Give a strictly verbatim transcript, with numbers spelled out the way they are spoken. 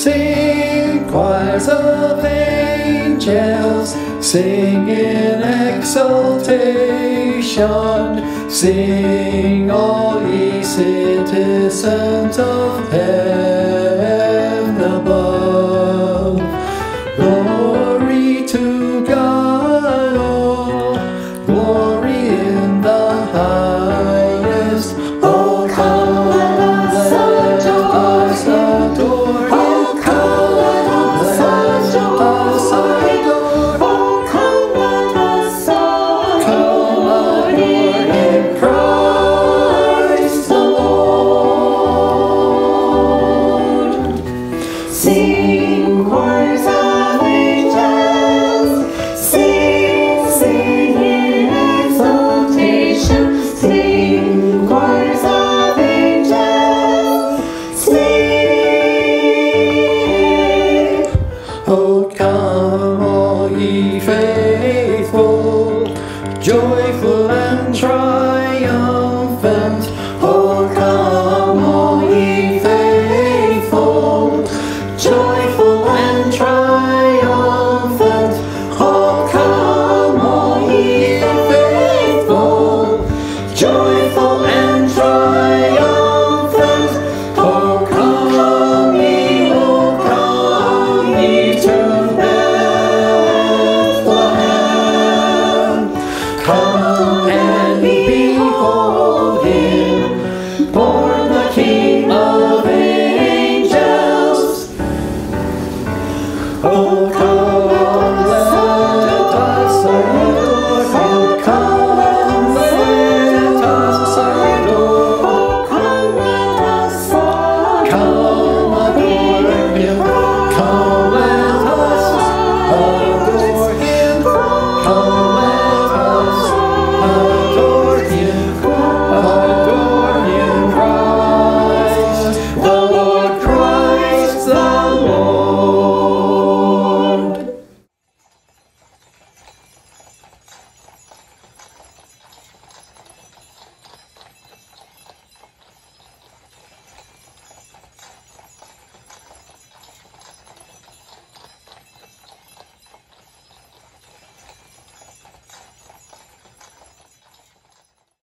Sing, choirs of angels, sing in exaltation. Sing, all ye citizens of heaven above. Glory to God, oh, glory in the highest. Oh, come, let us adore Him. Oh, come, let us adore Him. Oh, come, let us adore Him. Christ the Lord. Sing, choirs of angels, sing, sing in exaltation. Sing, choirs of angels, sing. Oh, come, all ye faithful, joyful and triumphant. Oh, come, all ye faithful, joyful and triumphant. Oh, come, all ye faithful, joyful and triumphant. Oh, come ye, oh, come ye to Bethlehem. Come and behold Him, born the King of angels. Oh,